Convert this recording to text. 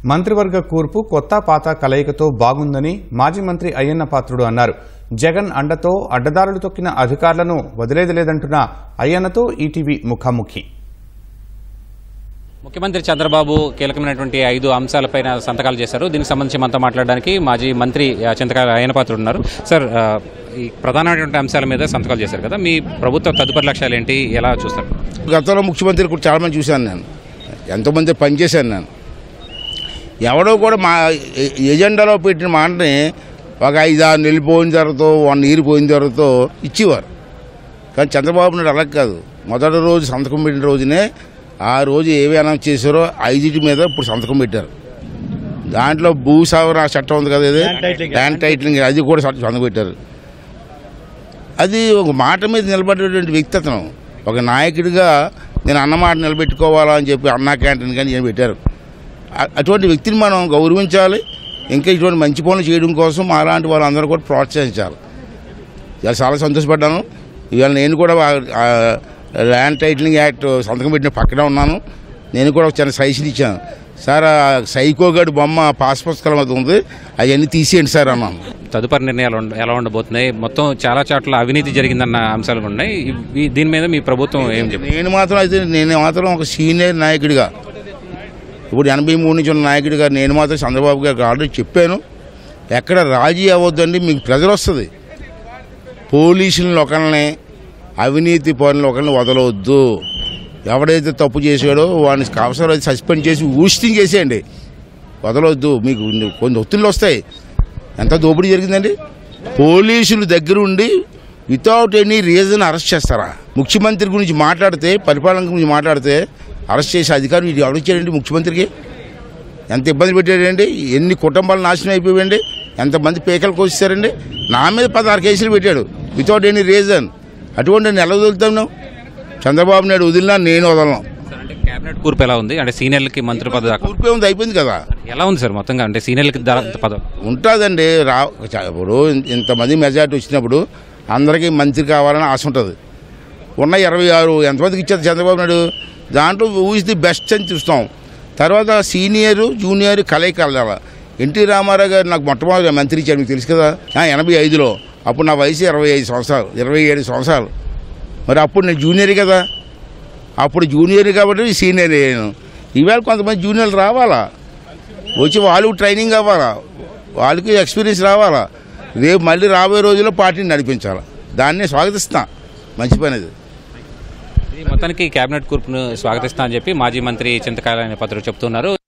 మంత్రివర్గ కూర్పు కొత్త పాత కలయికతో బాగుందని మాజీ మంత్రి అయ్యన్న పాత్రుడు అన్నారు. జగన్ అండతో అడ్డదారులు తొక్కిన అధికారులను వదిలేదలేదంటున్న అయ్యన్నతో ఈటీవీ ముఖాముఖి. ముఖ్యమంత్రి చంద్రబాబు కీలకమైనటువంటి 5 అంశాలపైన సంతకాలు చేశారు. దీనికి సంబంధించి మనతో మాట్లాడడానికి మాజీ మంత్రి చింతకాయల అయ్యన్న పాత్రుడు ఉన్నారు. సార్, ఈ ప్రధానమైనటువంటి అంశాల మీద సంతకాలు చేశారు కదా, మీ ప్రభుత్వ తదుపరి లక్ష్యాలు ఏంటి, ఎలా చూస్తారు? గతంలో ముఖ్యమంత్రి కూడా చాలా మంది చూశాను, నేను ఎంతోమంది పనిచేశాను. నేను ఎవడో కూడా మా ఎజెండాలో పెట్టిన మాటని ఒక 5-6 నెలలు పోయిన తర్వాత 1 ఇయర్ పోయిన తర్వాత ఇచ్చేవారు. కానీ చంద్రబాబు నాయుడు అలా కాదు. మొదటి రోజు సంతకం పెట్టిన రోజునే ఆ రోజు ఏవి అనౌన్స్ చేశారో 5 మీద ఇప్పుడు సంతకం పెట్టారు. దాంట్లో భూసావరణ చట్టం ఉంది కదా, ఇది ల్యాండ్ టైటిలింగ్, అది కూడా సంతకం పెట్టారు. అది ఒక మాట మీద నిలబడేటువంటి వ్యక్తి అతను. ఒక నాయకుడిగా నేను అన్నమాట నిలబెట్టుకోవాలా అని చెప్పి అన్నా క్యాంటీన్ కానీ నేను పెట్టారు. అటువంటి వ్యక్తిని మనం గౌరవించాలి. ఇంకా ఇటువంటి మంచి పనులు చేయడం కోసం అలాంటి వాళ్ళందరూ కూడా ప్రోత్సహించాలి. ఇవాళ చాలా సంతోషపడ్డాను. ఇవాళ నేను కూడా ల్యాండ్ టైటిలింగ్ యాక్ట్ సంతకం పెట్టిన పక్కనే ఉన్నాను. నేను కూడా ఒక చిన్న సైజులు ఇచ్చాను. సార్, ఆ సైకోగాడి బొమ్మ పాస్ పుస్తకాల మీద ఉంది, అవన్నీ తీసేయండి సార్ అన్నాను. తదుపరి నిర్ణయాలు ఎలా ఉండబోతున్నాయి? మొత్తం చాలా చోట్ల అవినీతి జరిగిందన్న అంశాలు ఉన్నాయి. దీని మీద మీ ప్రభుత్వం ఏం చెప్తుంది? నేను మాత్రం ఒక సీనియర్ నాయకుడిగా, ఇప్పుడు 83 నుంచి ఉన్న నాయకుడిగా నేను మాత్రం చంద్రబాబు గారికి ఆల్రెడీ చెప్పాను, ఎక్కడ రాజీ అవ్వద్దండి, మీకు ప్రెజర్ వస్తుంది. పోలీసులను ఒకరిని, అవినీతి పనులు ఒకరిని వదలవద్దు. ఎవడైతే తప్పు చేసాడో వాడిని అవసరం సస్పెండ్ చేసి ఊస్టింగ్ చేసేయండి, వదలవద్దు. మీకు కొన్ని ఒత్తిళ్ళు వస్తాయి. ఎంత దోపిడీ జరిగిందండి. పోలీసులు దగ్గర ఉండి వితౌట్ ఎనీ రీజన్ అరెస్ట్ చేస్తారా? ముఖ్యమంత్రి గురించి మాట్లాడితే, పరిపాలన గురించి మాట్లాడితే అరెస్ట్ చేసే అధికారం ఇది ఎవరిచ్చారండి? ముఖ్యమంత్రికి ఎంత ఇబ్బంది పెట్టాడండి. ఎన్ని కుటుంబాలు నాశనం అయిపోయాయండి. ఎంతమంది పేకలు కోసారండి. నా మీద 16 కేసులు పెట్టాడు వితౌట్ ఎనీ రీజన్. అటువంటి నేను ఎలా వదులుతాను? చంద్రబాబు నాయుడు వదిలినా నేను వదలను. కేబినెట్ కూర్పు ఎలా ఉంది? అంటే సీనియర్లకి మంత్రి పదవి కూర్పే ఉంది, అయిపోయింది కదా. ఎలా ఉంది సార్ మొత్తంగా? అంటే సీనియర్లకి పదవి ఉంటుందండి. ఇప్పుడు ఇంతమంది మెజార్టీ వచ్చినప్పుడు అందరికీ మంత్రి కావాలని ఆశ ఉంటుంది. ఉన్న 26 ఎంతమందికి ఇచ్చారు చంద్రబాబు నాయుడు? దాంట్లో హూ ఇస్ ది బెస్ట్ అని చూస్తాం. తర్వాత సీనియర్ జూనియర్ కలయిక వెళ్ళాలి. ఎన్టీ రామారావు గారు నాకు మొట్టమొదటి మంత్రి ఇచ్చారు, మీకు తెలుసు కదా, 85లో. అప్పుడు నా వయసు 25 సంవత్సరాలు, 27 సంవత్సరాలు. మరి అప్పుడు నేను జూనియర్ కదా. అప్పుడు జూనియర్ కాబట్టి సీనియర్ అయ్యాను. ఈవేళ కొంతమంది జూనియర్లు రావాలా, వచ్చి వాళ్ళకి ట్రైనింగ్ అవ్వాలా, వాళ్ళకి ఎక్స్పీరియన్స్ రావాలా. రేపు మళ్ళీ రాబోయే రోజుల్లో పార్టీని నడిపించాలి. దాన్ని స్వాగతిస్తా. మంచి పని అది. మొత్తానికి కేబినెట్ కూర్పును స్వాగతిస్తా అని చెప్పి మాజీ మంత్రి చింతకాయల అయ్యన్న పాత్రుడు చెప్తున్నారు.